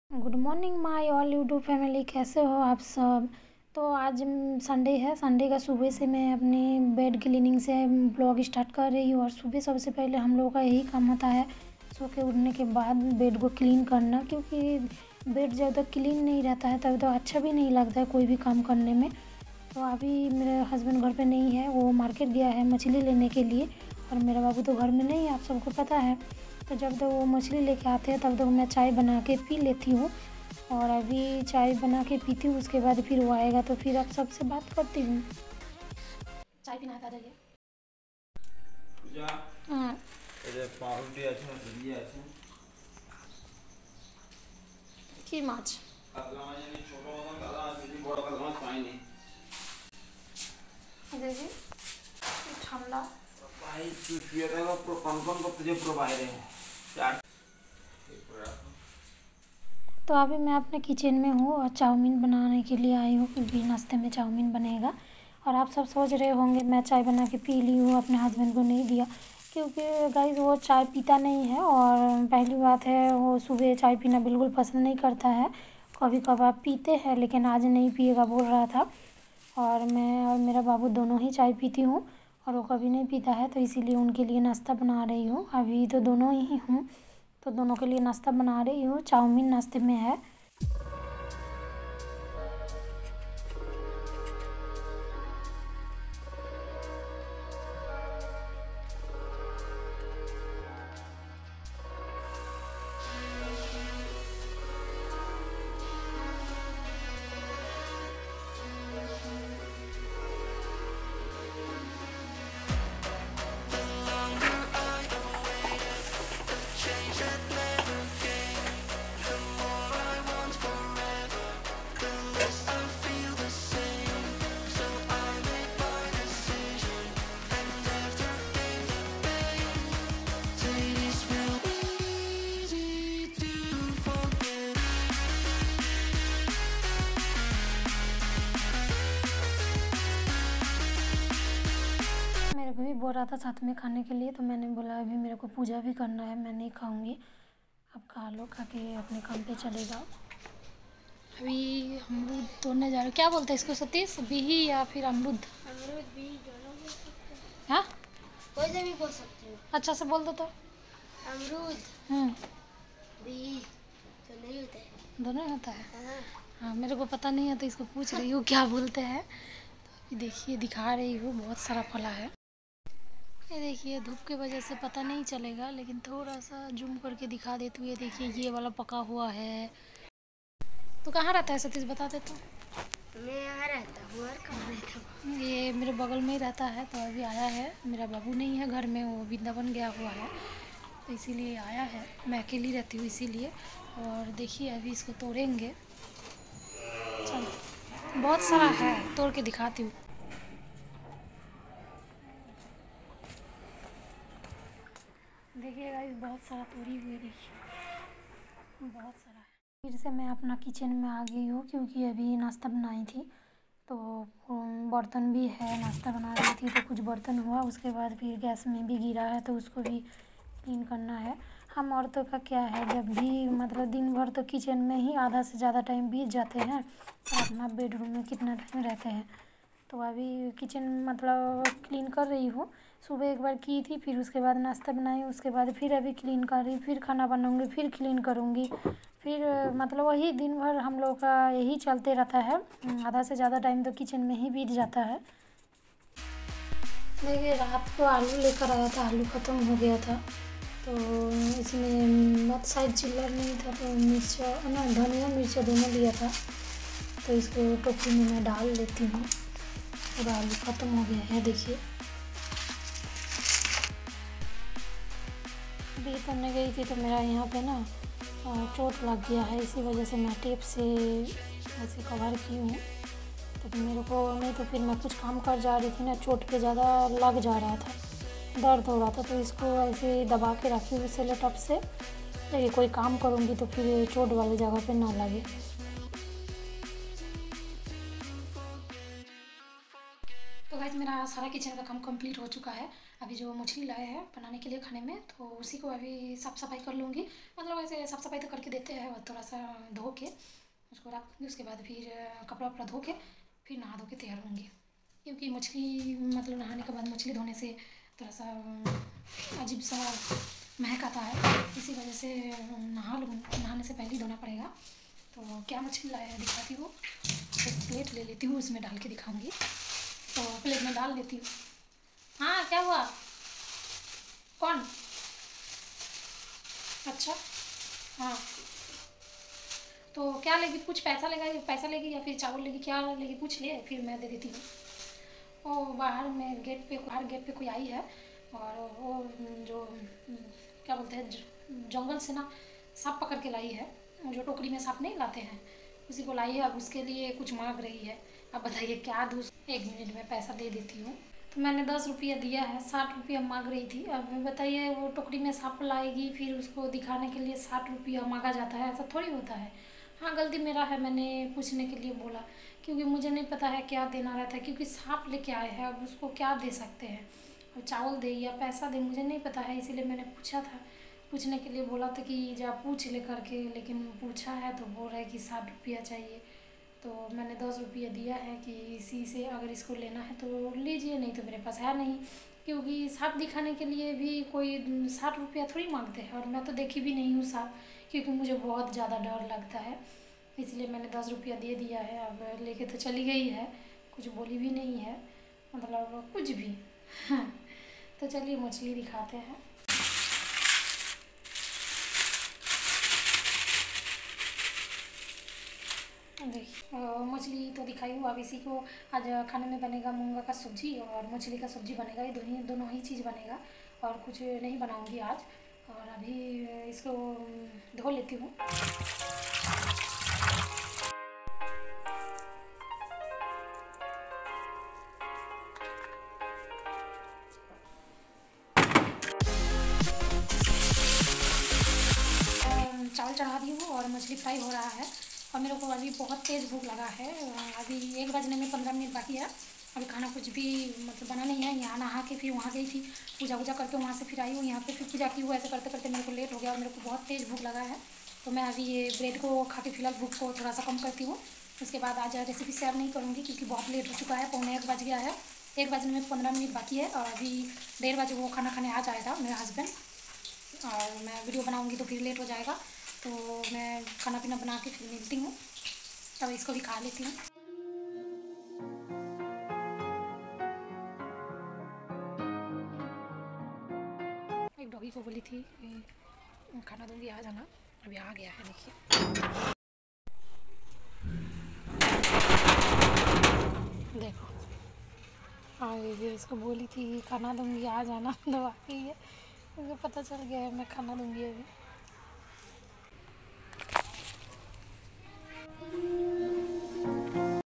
Good morning my all YouTube family, कैसे हो आप सब। तो आज संडे है। संडे का सुबह से मैं अपनी बेड क्लीनिंग से ब्लॉग स्टार्ट कर रही हूँ। और सुबह सबसे पहले हम लोगों का यही काम होता है, सो के उठने के बाद बेड को क्लीन करना, क्योंकि बेड जब तक क्लीन नहीं रहता है तब तो अच्छा भी नहीं लगता है कोई भी काम करने में। तो अभी मेरे हस्बैंड घर पे नहीं है, वो मार्केट गया है मछली लेने के लिए, और मेरा बाबू तो घर में नहीं है, आप सबको पता है। तो जब तक वो मछली लेके आते हैं तब तक मैं चाय बना के पी लेती हूँ। और अभी चाय बना के पीती हूँ, उसके बाद फिर वो आएगा तो फिर आप सबसे बात करती हूँ। चाय पीना आता जाइए। हाँ, কি মাছ? দেখি ঠান্ডা। तो अभी मैं अपने किचन में हूँ और चाउमीन बनाने के लिए आई हूँ, क्योंकि नाश्ते में चाउमीन बनेगा। और आप सब सोच रहे होंगे मैं चाय बना के पी ली हूँ, अपने हस्बैंड को नहीं दिया, क्योंकि गाइस वो चाय पीता नहीं है। और पहली बात है, वो सुबह चाय पीना बिल्कुल पसंद नहीं करता है। कभी कभार पीते हैं लेकिन आज नहीं पिएगा बोल रहा था। और मैं और मेरा बाबू दोनों ही चाय पीती हूँ, और वो कभी नहीं पीता है, तो इसीलिए उनके लिए नाश्ता बना रही हूँ। अभी तो दोनों ही हूँ, तो दोनों के लिए नाश्ता बना रही हूँ। चाउमीन नाश्ते में है। मेरे को भी बोल रहा था साथ में खाने के लिए, तो मैंने बोला अभी मेरे को पूजा भी करना है, मैं नहीं खाऊंगी, अब खा लो, खा के अपने काम पे चले जाओ। अभी अमरूद तोड़ने जा रहे हो। क्या बोलते हैं इसको सतीश, बिही या फिर अमरूद? अमरूद भी दोनों बोल सकते हैं। हाँ, कोई से भी बोल सकते हो। अच्छा से बोल दो तो। अमरूद भी तो नहीं होता है। दोनों ही होता है। हाँ। हाँ, मेरे को पता नहीं है तो इसको पूछ रही हूँ क्या बोलते हैं। तो अभी देखिए दिखा रही हूँ, बहुत सारा फला है। ये देखिए धूप की वजह से पता नहीं चलेगा, लेकिन थोड़ा सा जूम करके दिखा देती हूँ। ये देखिए ये वाला पका हुआ है। तो कहाँ रहता है सतीश, बता दे तो। मैं यहाँ रहता हूँ और कहाँ रहता हूँ। ये मेरे बगल में ही रहता है, तो अभी आया है। मेरा बाबू नहीं है घर में, वो वृंदावन गया हुआ है, तो इसीलिए आया है। मैं अकेली रहती हूँ इसीलिए। और देखिए अभी इसको तोड़ेंगे। चलो, बहुत सारा है, तोड़ के दिखाती हूँ। देखिए गाइस, बहुत सारा तोड़ी हुई, देखिए बहुत सारा है। फिर से मैं अपना किचन में आ गई हूँ, क्योंकि अभी नाश्ता बनाई थी, तो बर्तन भी है। नाश्ता बना रही थी तो कुछ बर्तन हुआ, उसके बाद फिर गैस में भी गिरा है, तो उसको भी क्लीन करना है। हम औरतों का क्या है, जब भी मतलब दिन भर तो किचन में ही आधा से ज़्यादा टाइम बीत जाते हैं, और अपना बेडरूम में कितना टाइम रहते हैं। तो अभी किचन मतलब क्लीन कर रही हूँ। सुबह एक बार की थी, फिर उसके बाद नाश्ता बनाई, उसके बाद फिर अभी क्लीन कर रही, फिर खाना बनाऊँगी, फिर क्लीन करूँगी, फिर मतलब वही दिन भर हम लोग का यही चलते रहता है। आधा से ज़्यादा टाइम तो किचन में ही बीत जाता है। देखिए रात को आलू लेकर आया था, आलू ख़त्म हो गया था, तो इसमें मत शायद चिल्लर नहीं था, तो मिर्चा ना धनिया मिर्चा दोनों लिया था, तो इसको टोकरी में मैं डाल लेती हूँ। पूरा आलू ख़त्म हो गया है, देखिए। अभी करने गई थी तो मेरा यहाँ पे ना चोट लग गया है, इसी वजह से मैं टेप से ऐसे कवर की हूँ, ताकि मेरे को नहीं तो फिर मैं कुछ काम कर जा रही थी ना, चोट पे ज़्यादा लग जा रहा था, दर्द हो रहा था, तो इसको ऐसे दबा के रखी हुई सेलो टप से, ताकि कोई काम करूँगी तो फिर चोट वाली जगह पे ना लगे। तो गाइस मेरा सारा किचन का काम कंप्लीट हो चुका है। अभी जो मछली लाए हैं बनाने के लिए खाने में, तो उसी को अभी साफ़ सफाई कर लूँगी। मतलब ऐसे साफ़ सफाई तो करके देते हैं और थोड़ा सा धो के उसको रख दूँगी। उसके बाद फिर कपड़ा वपड़ा धो के फिर नहा धो के तैयार होंगी, क्योंकि मछली मतलब नहाने के बाद मछली धोने से थोड़ा सा अजीब सा महक आता है, इसी वजह से नहाने से पहले ही धोना पड़ेगा। तो क्या मछली लाया है दिखाती हूँ। एक प्लेट ले लेती हूँ, उसमें डाल के दिखाऊंगी। तो प्लेट में डाल लेती हूँ। हाँ क्या हुआ? कौन? अच्छा हाँ, तो क्या लेगी? कुछ पैसा लेगी या फिर चावल लेगी? क्या लेगी पूछ ले, फिर मैं दे देती हूँ। ओ बाहर गेट पे कोई आई है, और वो जो क्या बोलते हैं जंगल से ना सांप पकड़ के लाई है, जो टोकरी में सांप नहीं लाते हैं, उसी को लाई है। अब उसके लिए कुछ मांग रही है। अब बताइए क्या दूँ? 1 मिनट में पैसा दे देती हूँ। तो मैंने 10 रुपया दिया है, 60 रुपया मांग रही थी। अब बताइए वो टोकरी में सांप लाएगी, फिर उसको दिखाने के लिए 60 रुपया मांगा जाता है? ऐसा थोड़ी होता है। हाँ गलती मेरा है, मैंने पूछने के लिए बोला, क्योंकि मुझे नहीं पता है क्या देना रहता है, क्योंकि सांप लेके आए हैं। अब उसको क्या दे सकते हैं? अब चावल दे या पैसा दे मुझे नहीं पता है, इसीलिए मैंने पूछा था। पूछने के लिए बोला था कि जा पूछ ले करके, लेकिन पूछा है तो बोल रहा है कि 60 रुपया चाहिए। तो मैंने 10 रुपया दिया है कि इसी से अगर इसको लेना है तो लीजिए, नहीं तो मेरे पास है नहीं। क्योंकि सांप दिखाने के लिए भी कोई 60 रुपया थोड़ी मांगते हैं, और मैं तो देखी भी नहीं हूँ सांप, क्योंकि मुझे बहुत ज़्यादा डर लगता है, इसलिए मैंने 10 रुपया दे दिया है। अब लेके तो चली गई है, कुछ बोली भी नहीं है, मतलब कुछ भी। तो चलिए मछली दिखाते हैं। देखिए मछली तो दिखाई हूँ। अब इसी को आज खाने में बनेगा मूंगा का सब्जी और मछली का सब्जी बनेगा। ये दोनों ही चीज़ बनेगा, और कुछ नहीं बनाऊंगी आज। और अभी इसको धो लेती हूँ। चावल चढ़ा दी हूँ और मछली फ्राई हो रहा है, और मेरे को अभी बहुत तेज़ भूख लगा है। अभी 1 बजने में 15 मिनट बाकी है। अभी खाना कुछ भी मतलब बना नहीं है। यहाँ नहा के फिर वहाँ गई थी, पूजा वूजा करके वहाँ से फिर आई हूँ, यहाँ पे फिर पूजा की हूँ। ऐसे करते करते मेरे को लेट हो गया और मेरे को बहुत तेज़ भूख लगा है। तो मैं अभी ये ब्रेड को खा के फिलहाल भूख को थोड़ा सा कम करती हूँ। उसके बाद आज रेसिपी शेयर नहीं करूँगी, क्योंकि बहुत लेट हो चुका है। 1 बज गया है, 1 बजने में 15 मिनट बाकी है, और अभी 1:30 बजे वो खाना खाने आ जाएगा मेरा हस्बैंड, और मैं वीडियो बनाऊँगी तो फिर लेट हो जाएगा। तो मैं खाना पीना बना के फिर मिलती हूँ, तब इसको भी खा लेती हूँ। एक डॉगी को बोली थी खाना दूंगी आ जाना, अभी आ गया है। देखिए देखो आ गई है। इसको बोली थी खाना दूंगी आ जाना, तो आ गई है। मुझे पता चल गया है मैं खाना दूंगी अभी।